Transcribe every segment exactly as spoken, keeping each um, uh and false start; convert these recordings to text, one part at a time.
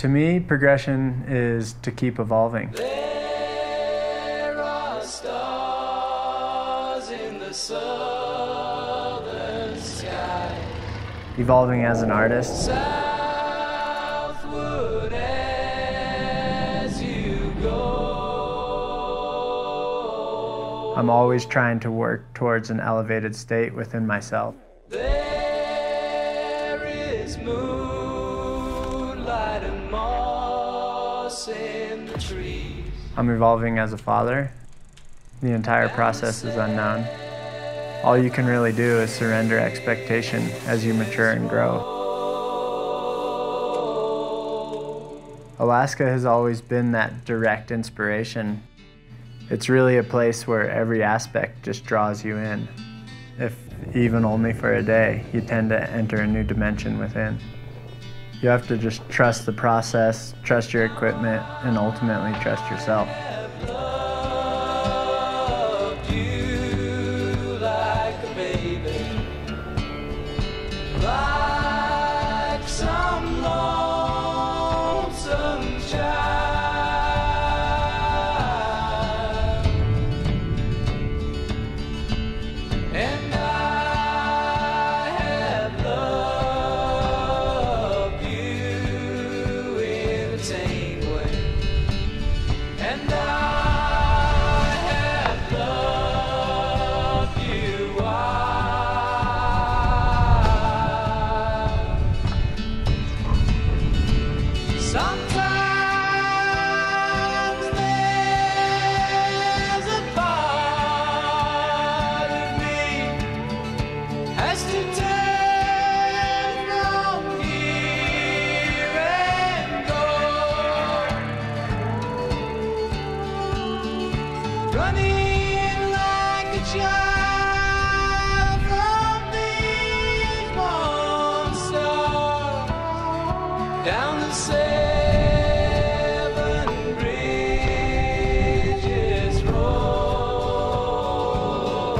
To me, progression is to keep evolving. There are stars in the southern sky. Evolving as an artist. Southward as you go. I'm always trying to work towards an elevated state within myself. There is moonlight and moss in the trees. I'm evolving as a father. The entire process is unknown. All you can really do is surrender expectation as you mature and grow. Alaska has always been that direct inspiration. It's really a place where every aspect just draws you in. If even only for a day, you tend to enter a new dimension within. You have to just trust the process, trust your equipment, and ultimately trust yourself. Loved you like a baby, like some lonesome child, and I have loved you in a tame way, and I have loved you wild. Sometimes there's a part of me has to turn from here and go, running like a child from these monsters down the seven bridges road.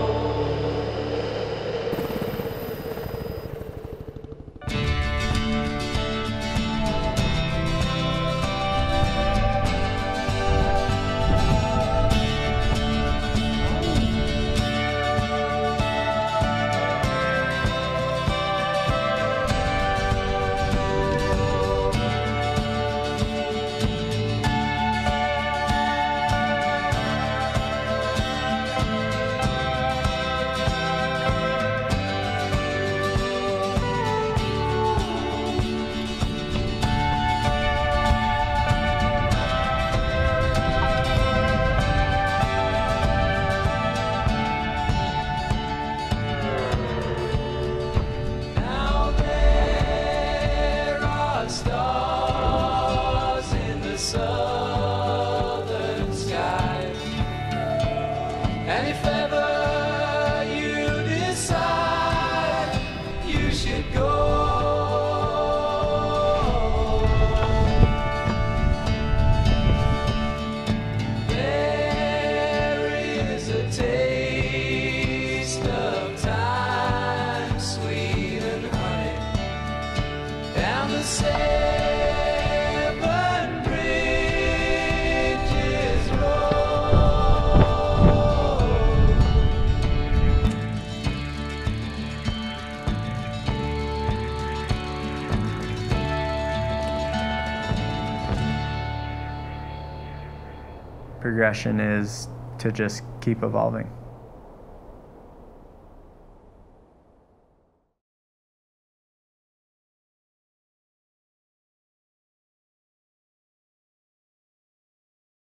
Now there are stars in the southern sky, and if ever you decide you should go, there is a taste of time, sweet and honey, down the seven bridges road. Progression is to just keep evolving.